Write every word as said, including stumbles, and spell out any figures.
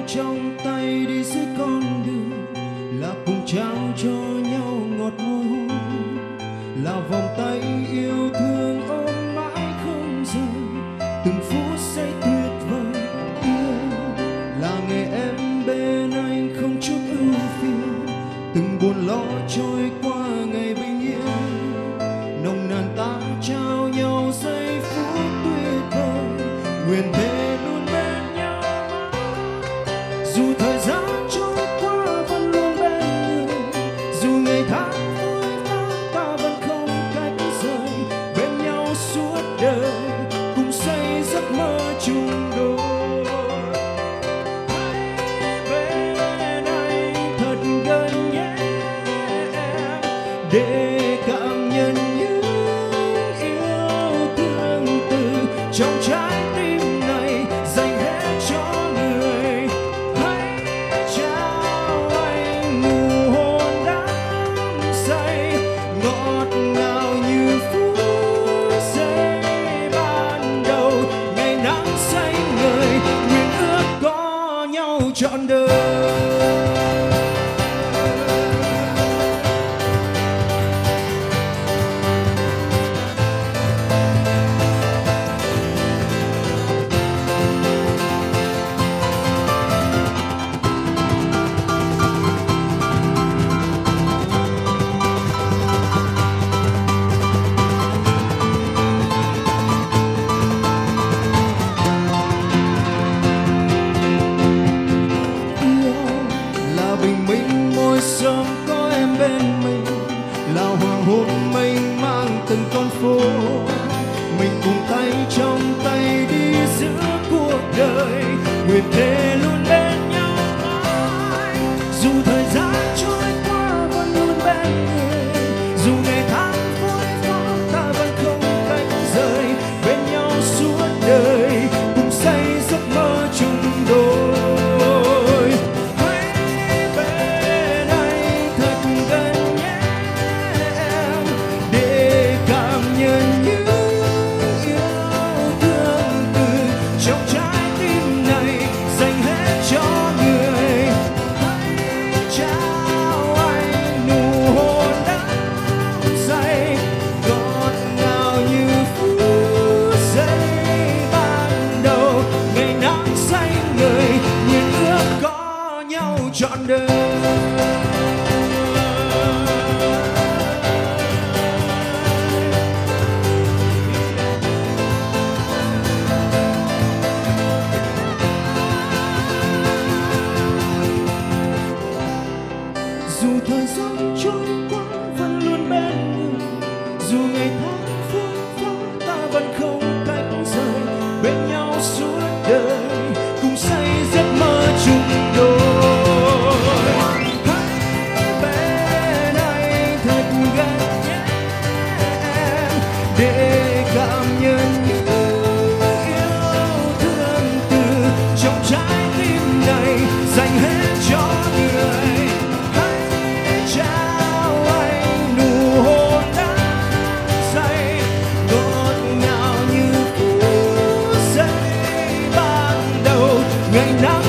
trong tay đi dưới con đường, là cùng trao cho nhau ngọt môi hôn, là vòng tay yêu thương ôm mãi không rời, từng phút giây tuyệt vời yêu, là ngày em bên anh không chút ưu phiền, từng buồn lo trôi qua ngày bình yên, nồng nàn ta trao nhau giây phút tuyệt vời, nguyện thề luôn bên nhau mãi. Dù thời gian trôi qua vẫn luôn bên người, dù ngày tháng vui vã ta vẫn không cách rời, bên nhau suốt đời cùng xây giấc mơ chung đôi. Hãy bên anh thật gần nhé em, để cảm nhận những yêu thương từ trong trái tim này dành hết cho người. Hãy trao anh nụ hôn đắm say, ngọt ngào như phút giây ban đầu, ngày nắng xanh ngời, nguyện ước có nhau trọn đời. Bình minh môi sớm có em bên mình, là hoàng hôn mênh mang từng con phố, mình cùng tay trong tay đi giữa cuộc đời, nguyện thề luôn bên nhau mãi. Dù thời gian trôi qua vẫn luôn bên người, dù ngày tháng vội vã ta vẫn không cách rời, bên nhau suốt đời cùng xây giấc mơ chung đôi. Trọn đời dù thời gian trôi qua vẫn luôn bên người, dù ngày tháng phút vắng ta vẫn không cách rời, bên nhau suốt đời cùng xây giấc mơ chung đôi. Để cảm nhận những yêu thương từ trong trái tim này dành hết cho người. Hãy trao anh nụ hôn đắm say, ngọt ngào như phút giây ban đầu, ngày nắng